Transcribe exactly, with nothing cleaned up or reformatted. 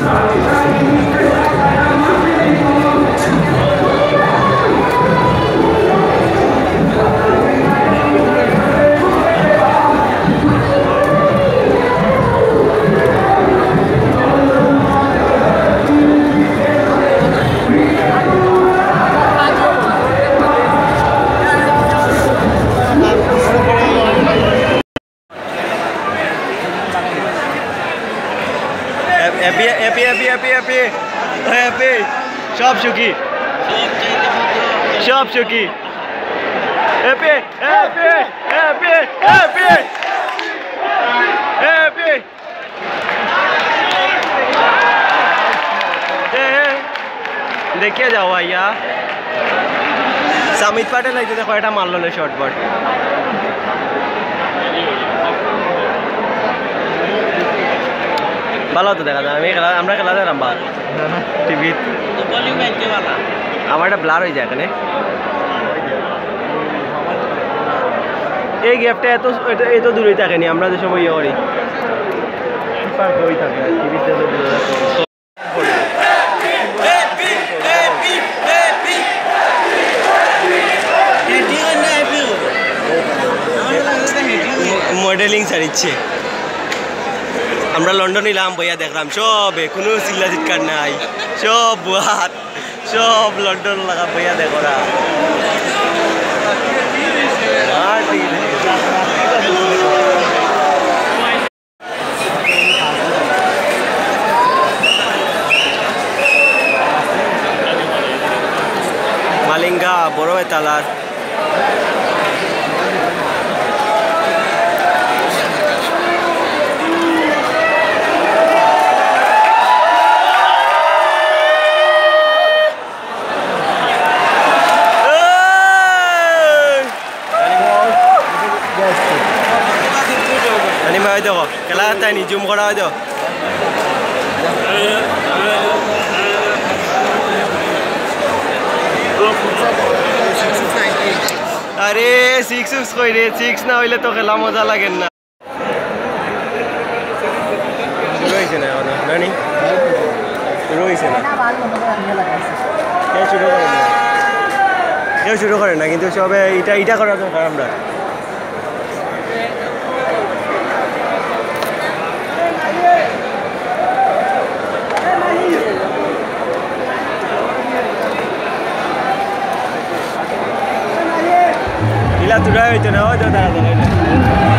Happy, happy, happy, happy, happy, happy. Shop Shuki. Shop Shuki. Happy, happy, happy, happy, happy. देखिए जाओ भैया समित पाटिल అయితే দেখো এটা মারলো না শর্ট বট ভালো তো দেখা যায় আমি খেলা আমরা খেলা দিলাম বাদ টিভি তো বলিং গাইতে वाला আমারটা ব্লার হয়ে যায় এখানে এই গ্যাপটা এত এত দূরেই থাকে নি আমরা যে সময় ইয়ে করি পার হই থাকে টিভিতে তো দূরে থাকে মডেলিং ছাড়িচ্ছে আমরা লন্ডন ইলাম বইয়া দেখলাম সবে কোনো চিল্লা চিৎকার নাই সব বুয়াত সব লন্ডন লাগা বইয়া দেখরা মালিঙ্গা বড় বেতালার দেখো খেলা তাই নি জুম করা হয় তো আরে সিক্স সিক্স কই রে সিক্স না হইলে তো খেলা মজা লাগে না শুরু হয়েছে না নানি শুরু হয়েছে না কেউ শুরু করেন না কেউ শুরু করেন না কিন্তু সবে এটা এটা করার দরকার আমরা Ila tu dah itu nak, jauh dah dah.